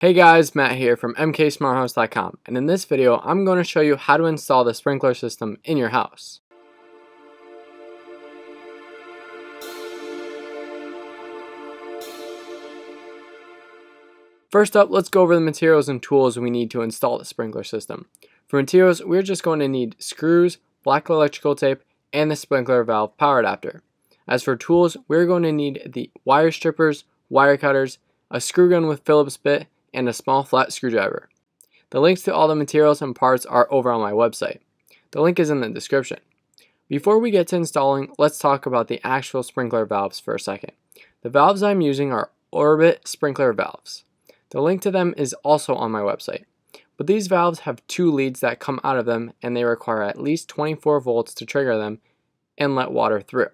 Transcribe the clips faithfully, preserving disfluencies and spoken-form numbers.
Hey guys, Matt here from M K Smart House dot com, and in this video I'm going to show you how to install the sprinkler system in your house. First up, let's go over the materials and tools we need to install the sprinkler system. For materials, we're just going to need screws, black electrical tape, and the sprinkler valve power adapter. As for tools, we're going to need the wire strippers, wire cutters, a screw gun with Phillips bit, and a small flat screwdriver. The links to all the materials and parts are over on my website. The link is in the description. Before we get to installing, let's talk about the actual sprinkler valves for a second. The valves I'm using are Orbit sprinkler valves. The link to them is also on my website. But these valves have two leads that come out of them, and they require at least twenty-four volts to trigger them and let water through.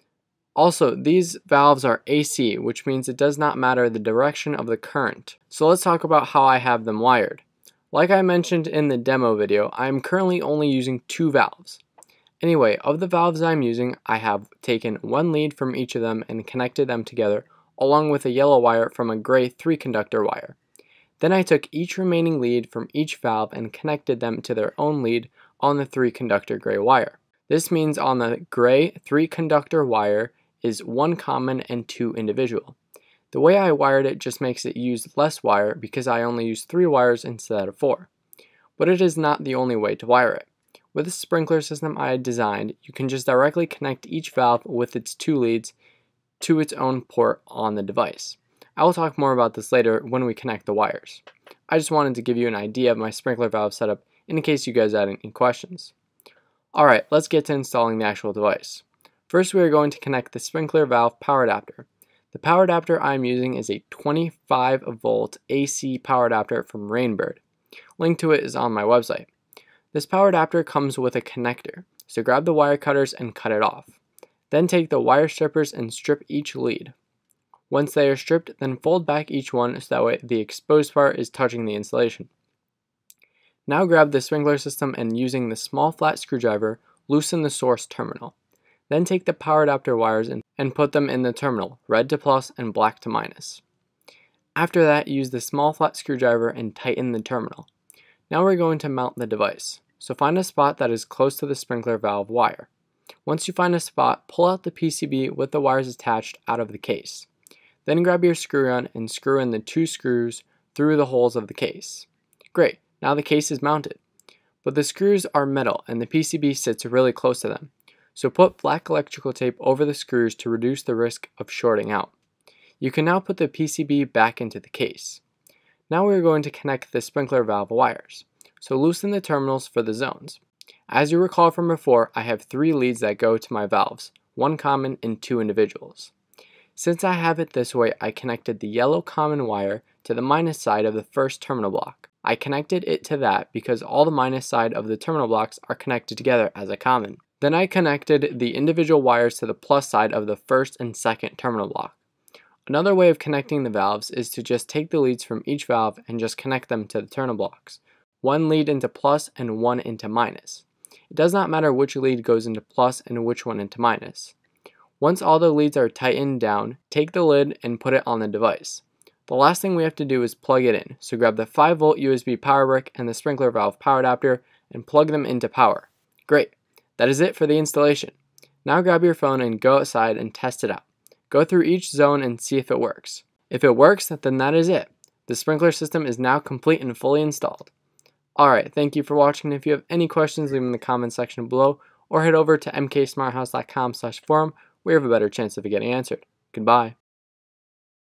Also, these valves are A C, which means it does not matter the direction of the current. So let's talk about how I have them wired. Like I mentioned in the demo video, I am currently only using two valves. Anyway, of the valves I'm using, I have taken one lead from each of them and connected them together, along with a yellow wire from a gray three conductor wire. Then I took each remaining lead from each valve and connected them to their own lead on the three conductor gray wire. This means on the gray three conductor wire is one common and two individual. The way I wired it just makes it use less wire because I only use three wires instead of four. But it is not the only way to wire it. With the sprinkler system I designed, you can just directly connect each valve with its two leads to its own port on the device. I will talk more about this later when we connect the wires. I just wanted to give you an idea of my sprinkler valve setup in case you guys had any questions. Alright, let's get to installing the actual device. First, we are going to connect the sprinkler valve power adapter. The power adapter I am using is a twenty-five volt A C power adapter from Rainbird. Link to it is on my website. This power adapter comes with a connector, so grab the wire cutters and cut it off. Then take the wire strippers and strip each lead. Once they are stripped, then fold back each one so that way the exposed part is touching the insulation. Now grab the sprinkler system and using the small flat screwdriver, loosen the source terminal. Then take the power adapter wires and, and put them in the terminal, red to plus and black to minus. After that, use the small flat screwdriver and tighten the terminal. Now we're going to mount the device, so find a spot that is close to the sprinkler valve wire. Once you find a spot, pull out the P C B with the wires attached out of the case. Then grab your screw gun and screw in the two screws through the holes of the case. Great, now the case is mounted. But the screws are metal and the P C B sits really close to them. So put black electrical tape over the screws to reduce the risk of shorting out. You can now put the P C B back into the case. Now we are going to connect the sprinkler valve wires. So loosen the terminals for the zones. As you recall from before, I have three leads that go to my valves, one common and two individuals. Since I have it this way, I connected the yellow common wire to the minus side of the first terminal block. I connected it to that because all the minus side of the terminal blocks are connected together as a common. Then I connected the individual wires to the plus side of the first and second terminal block. Another way of connecting the valves is to just take the leads from each valve and just connect them to the terminal blocks. One lead into plus and one into minus. It does not matter which lead goes into plus and which one into minus. Once all the leads are tightened down, take the lid and put it on the device. The last thing we have to do is plug it in, so grab the five volt U S B power brick and the sprinkler valve power adapter and plug them into power. Great! That is it for the installation. Now grab your phone and go outside and test it out. Go through each zone and see if it works. If it works, then that is it. The sprinkler system is now complete and fully installed. Alright, thank you for watching. If you have any questions, leave them in the comment section below or head over to M K Smart House dot com slash forum where you have a better chance of it getting answered. Goodbye.